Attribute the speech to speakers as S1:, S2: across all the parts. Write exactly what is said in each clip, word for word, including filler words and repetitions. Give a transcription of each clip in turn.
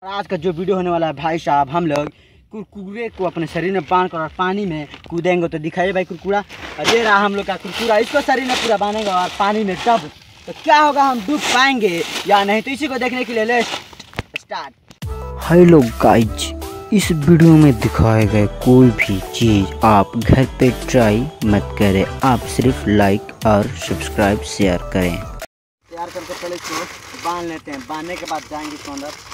S1: आज का जो वीडियो होने वाला है भाई साहब, हम लोग कुरकुरे को अपने शरीर में बांध कर और पानी में कूदेंगे। तो दिखाइए भाई कुरकुरा, और ये रहा हम लोग का कुरकुरा। इसको शरीर में पूरा बांधेंगे और पानी में डब तो क्या होगा, हम डूब पाएंगे या नहीं, तो इसी को देखने के लिए लेट्स स्टार्ट।
S2: हेलो गाइज, इस वीडियो में दिखाए गए कोई भी चीज़ आप घर पे ट्राई मत करें। आप सिर्फ लाइक और सब्सक्राइब शेयर करें।
S1: तैयार करके पहले इसको बांध लेते हैं। बांधने के बाद जाएंगे इसको अंदर।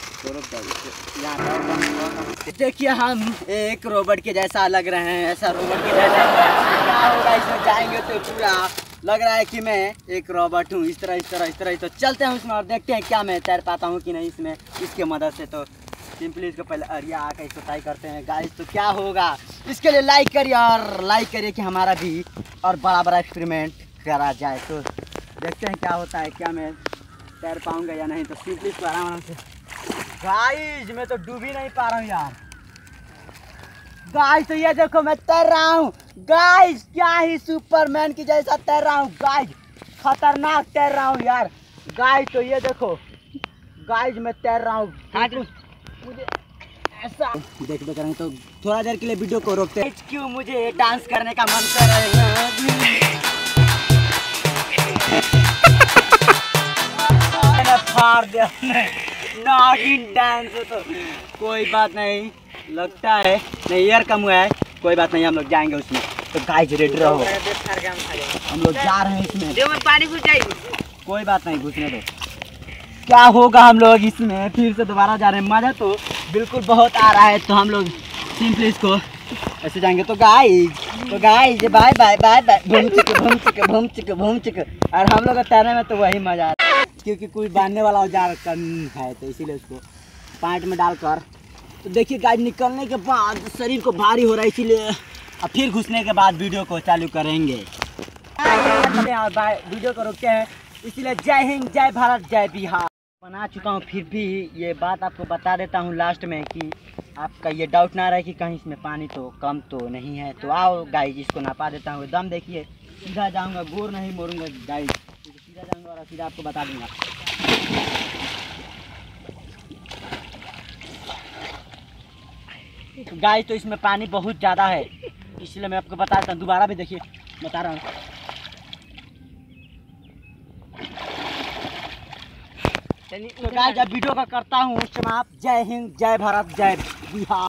S1: देखिए हम एक रोबोट के जैसा लग रहे हैं, ऐसा रोबोट के जैसा क्या होगा इसमें जाएंगे तो पूरा लग रहा है कि मैं एक रोबोट हूँ। इस तरह इस तरह इस तरह तो चलते हैं उसमें और देखते हैं क्या मैं तैर पाता हूँ कि नहीं इसमें, इसके मदद से। तो सिंपली इसको पहले अरिया आकर इसको ट्राई करते हैं गाइस, तो क्या होगा इसके लिए लाइक करिए और लाइक करिए कि हमारा भी और बड़ा बड़ा एक्सपेरिमेंट करा जाए। तो देखते हैं क्या होता है, क्या मैं तैर पाऊँगा या नहीं। तो सिंपली इसको आराम आराम से गाइस, मैं तो डूब ही नहीं पा रहा हूँ यार। गाइस तो ये देखो मैं तैर रहा हूँ गाइस, क्या ही सुपरमैन की जैसा तैर रहा हूँ गाइस, खतरनाक तैर रहा हूँ यार। गाइस तो ये देखो गाइस मैं तैर रहा हूँ, मुझे ऐसा देख देख रहे हैं। तो थोड़ा देर के लिए वीडियो को रोकते हैं, क्यों मुझे डांस करने का मन कर रहा है। फाड़ दिया नागिन डांस, तो कोई बात नहीं, लगता है नहीं यार कम हुआ है, कोई बात नहीं, हम लोग जाएंगे उसमें। तो गाइस रेडी रहो, हम लोग जा रहे हैं इसमें।
S3: पानी घुस जाएगी,
S1: कोई बात नहीं, घुसने दो। क्या होगा हम लोग इसमें फिर से दोबारा जा रहे हैं, मजा तो बिल्कुल बहुत आ रहा है। तो हम लोग सिंपली इसको ऐसे जाएंगे। तो गाइस तो guys bye bye bye bye, घूम चुके घूम चुके घूम चुके घूम चुके और हम लोग तैरने में तो वही मजा आता है, क्योंकि कोई बांधने वाला औजार कम है, तो इसीलिए उसको पैंट में डालकर। तो देखिए गाइस निकलने के बाद शरीर को भारी हो रहा है, इसीलिए अब फिर घुसने के बाद वीडियो को चालू करेंगे। वीडियो को रोकते हैं, इसीलिए जय हिंद, जय भारत, जय बिहार बना चुका हूँ। फिर भी ये बात आपको बता देता हूँ लास्ट में कि आपका ये डाउट ना रहे कि कहीं इसमें पानी तो कम तो नहीं है। तो आओ गाइस इसको नापा देता हूँ। दम देखिए, सीधा जाऊँगा, गोर नहीं मोड़ूंगा गाइस, सीधा जाऊँगा और सीधा आपको बता दूँगा। गाइस तो इसमें पानी बहुत ज़्यादा है, इसलिए मैं आपको बता देता हूँ। दोबारा भी देखिए बता रहा हूँ। तो गाइस जब वीडियो का करता हूँ समाप्त। जय हिंद, जय भारत, जय बिहार।